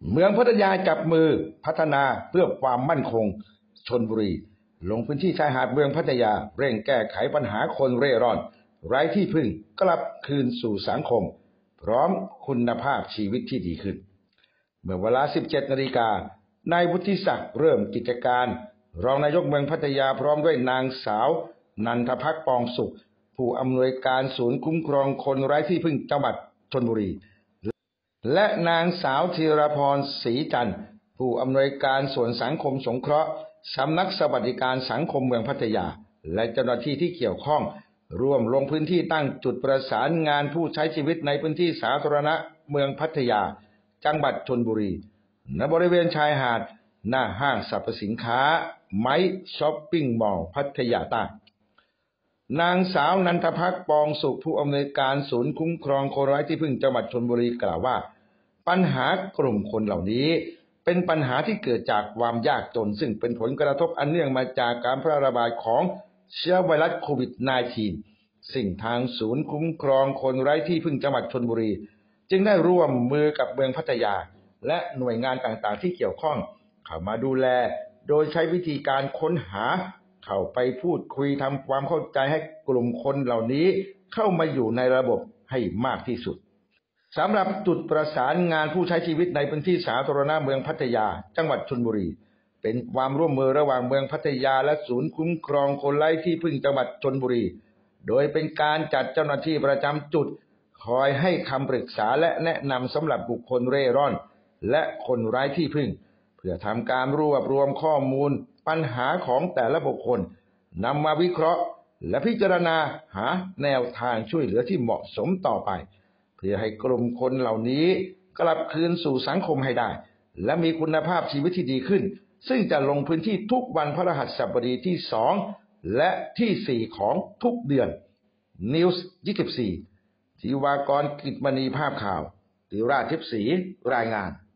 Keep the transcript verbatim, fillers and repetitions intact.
เมืองพัทยาจับมือพัฒนาเพื่อความมั่นคงชลบุรีลงพื้นที่ชายหาดเมืองพัทยาเร่งแก้ไขปัญหาคนเร่ร่อนไร้ที่พึ่งกลับคืนสู่สังคมพร้อมคุณภาพชีวิตที่ดีขึ้นเมื่อเวลา สิบเจ็ดนาฬิกานายวุฒิศักดิ์เริ่มกิจการรองนายกเมืองพัทยาพร้อมด้วยนางสาวนันทภักดิ์ปองสุขผู้อำนวยการศูนย์คุ้มครองคนไร้ที่พึ่งจังหวัดชลบุรีและนางสาวธีรพรศรีจันทร์ผู้อำนวยการส่วนสังคมสงเคราะห์สำนักสวัสดิการสังคมเมืองพัทยาและเจ้าหน้าที่ที่เกี่ยวข้องร่วมลงพื้นที่ตั้งจุดประสานงานผู้ใช้ชีวิตในพื้นที่สาธารณะเมืองพัทยาจังหวัดชลบุรีณบริเวณชายหาดหน้าห้างสรรพสินค้าไม้ช้อปปิ้งมอลล์พัทยาใต้นางสาวนันทภักดิ์ปองสุขผู้อำนวยการศูนย์คุ้มครองคนไร้ที่พึ่งจังหวัดชลบุรีกล่าวว่าปัญหากลุ่มคนเหล่านี้เป็นปัญหาที่เกิดจากความยากจนซึ่งเป็นผลกระทบอันเนื่องมาจากการแพร่ระบาดของเชื้อไวรัสโควิด สิบเก้า สิ่งทางศูนย์คุ้มครองคนไร้ที่พึ่งจังหวัดชลบุรีจึงได้ร่วมมือกับเมืองพัทยาและหน่วยงานต่างๆที่เกี่ยวข้องเข้ามาดูแลโดยใช้วิธีการค้นหาเข้าไปพูดคุยทำความเข้าใจให้กลุ่มคนเหล่านี้เข้ามาอยู่ในระบบให้มากที่สุดสำหรับจุดประสานงานผู้ใช้ชีวิตในพื้นที่สาธารณะเมืองพัทยาจังหวัดชลบุรีเป็นความร่วมมือระหว่างเมืองพัทยาและศูนย์คุ้มครองคนไร้ที่พึ่งจังหวัดชลบุรีโดยเป็นการจัดเจ้าหน้าที่ประจำจุดคอยให้คำปรึกษาและแนะนำสำหรับบุคคลเร่ร่อนและคนไร้ที่พึ่งเพื่อทำการรวบรวมข้อมูลปัญหาของแต่ละบุคคลนำมาวิเคราะห์และพิจารณาหาแนวทางช่วยเหลือที่เหมาะสมต่อไปเพื่อให้กลุ่มคนเหล่านี้กลับคืนสู่สังคมให้ได้และมีคุณภาพชีวิตที่ดีขึ้นซึ่งจะลงพื้นที่ทุกวันพฤหัสบดีที่สองและที่สี่ของทุกเดือน News ยี่สิบสี่ ทิวากร กิจมณีภาพข่าวติราชทิพย์ศรีรายงาน